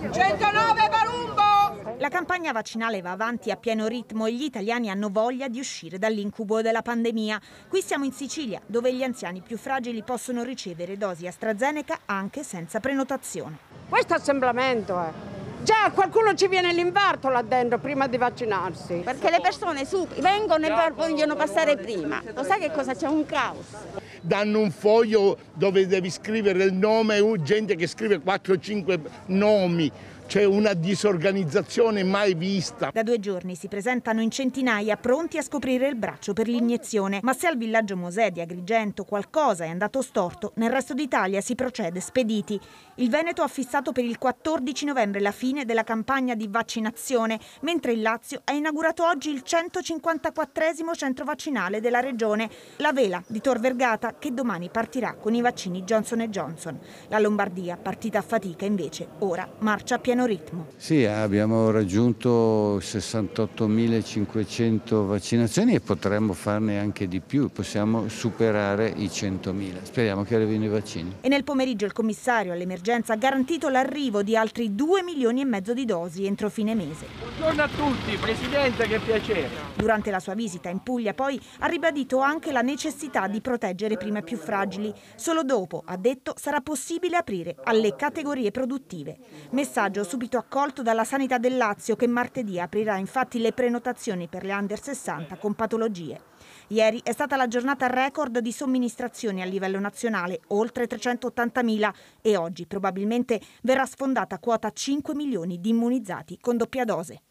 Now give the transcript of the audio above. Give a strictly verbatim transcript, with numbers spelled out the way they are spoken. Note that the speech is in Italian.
centonove Palumbo! La campagna vaccinale va avanti a pieno ritmo e gli italiani hanno voglia di uscire dall'incubo della pandemia. Qui siamo in Sicilia, dove gli anziani più fragili possono ricevere dosi AstraZeneca anche senza prenotazione. Questo assemblamento è... Già qualcuno ci viene l'infarto là dentro prima di vaccinarsi. Perché le persone su, vengono e vogliono passare prima. Lo sai che cosa c'è? Un caos. Danno un foglio dove devi scrivere il nome, gente che scrive quattro cinque nomi. C'è una disorganizzazione mai vista. Da due giorni si presentano in centinaia pronti a scoprire il braccio per l'iniezione. Ma se al villaggio Mosè di Agrigento qualcosa è andato storto, nel resto d'Italia si procede spediti. Il Veneto ha fissato per il quattordici novembre la fine della campagna di vaccinazione, mentre il Lazio ha inaugurato oggi il centocinquantaquattresimo centro vaccinale della regione, la Vela di Tor Vergata, che domani partirà con i vaccini Johnson and Johnson. La Lombardia, partita a fatica, invece, ora marcia a pieno ritmo. Sì, abbiamo raggiunto sessantottomilacinquecento vaccinazioni e potremmo farne anche di più, possiamo superare i centomila. Speriamo che arrivino i vaccini. E nel pomeriggio il commissario all'emergenza ha garantito l'arrivo di altri due milioni e mezzo di dosi entro fine mese. Buongiorno a tutti, Presidente, che piacere. Durante la sua visita in Puglia poi ha ribadito anche la necessità di proteggere prima i più fragili. Solo dopo, ha detto, sarà possibile aprire alle categorie produttive. Messaggio subito accolto dalla Sanità del Lazio, che martedì aprirà infatti le prenotazioni per le under sessanta con patologie. Ieri è stata la giornata record di somministrazioni a livello nazionale, oltre trecentottantamila, e oggi probabilmente verrà sfondata quota cinque milioni di immunizzati con doppia dose.